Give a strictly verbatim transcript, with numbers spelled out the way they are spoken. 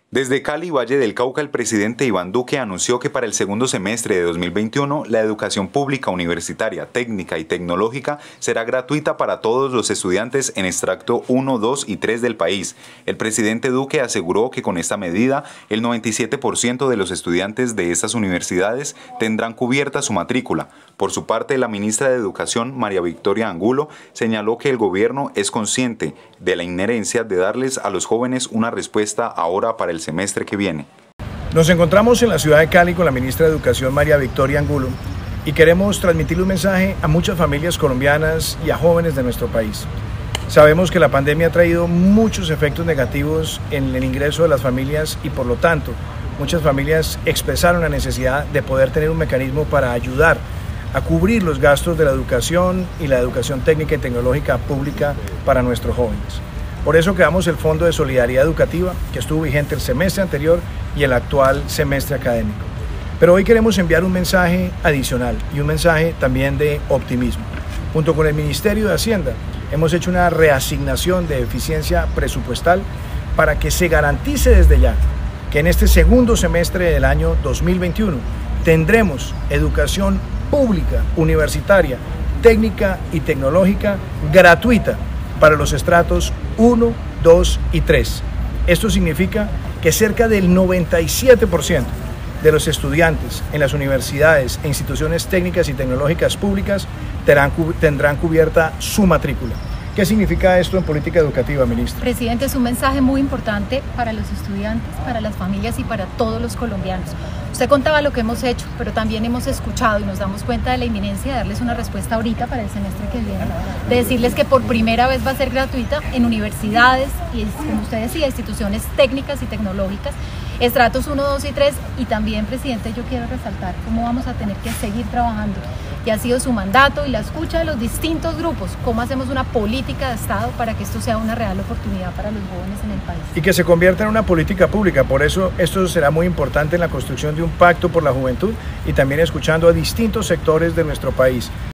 Desde Cali, Valle del Cauca, el presidente Iván Duque anunció que para el segundo semestre de dos mil veintiuno, la educación pública universitaria, técnica y tecnológica será gratuita para todos los estudiantes en extracto uno, dos y tres del país. El presidente Duque aseguró que con esta medida, el noventa y siete por ciento de los estudiantes de estas universidades tendrán cubierta su matrícula. Por su parte, la ministra de Educación, María Victoria Angulo, señaló que el gobierno es consciente de la inherencia de darles a los jóvenes una respuesta ahora para el semestre que viene. Nos encontramos en la ciudad de Cali con la ministra de Educación, María Victoria Angulo, y queremos transmitirle un mensaje a muchas familias colombianas y a jóvenes de nuestro país. Sabemos que la pandemia ha traído muchos efectos negativos en el ingreso de las familias y por lo tanto muchas familias expresaron la necesidad de poder tener un mecanismo para ayudar a cubrir los gastos de la educación y la educación técnica y tecnológica pública para nuestros jóvenes. Por eso creamos el Fondo de Solidaridad Educativa, que estuvo vigente el semestre anterior y el actual semestre académico. Pero hoy queremos enviar un mensaje adicional y un mensaje también de optimismo. Junto con el Ministerio de Hacienda, hemos hecho una reasignación de eficiencia presupuestal para que se garantice desde ya que en este segundo semestre del año dos mil veintiuno tendremos educación pública, universitaria, técnica y tecnológica gratuita para los estratos uno, dos y tres. Esto significa que cerca del noventa y siete por ciento de los estudiantes en las universidades e instituciones técnicas y tecnológicas públicas tendrán, tendrán cubierta su matrícula. ¿Qué significa esto en política educativa, ministra? Presidente, es un mensaje muy importante para los estudiantes, para las familias y para todos los colombianos. Usted contaba lo que hemos hecho, pero también hemos escuchado y nos damos cuenta de la inminencia de darles una respuesta ahorita para el semestre que viene, de decirles que por primera vez va a ser gratuita en universidades y, como usted decía, instituciones técnicas y tecnológicas, estratos uno, dos y tres, y también, presidente, yo quiero resaltar cómo vamos a tener que seguir trabajando, y ha sido su mandato y la escucha de los distintos grupos, cómo hacemos una política de Estado para que esto sea una real oportunidad para los jóvenes en el país. Y que se convierta en una política pública. Por eso esto será muy importante en la construcción de un pacto por la juventud y también escuchando a distintos sectores de nuestro país.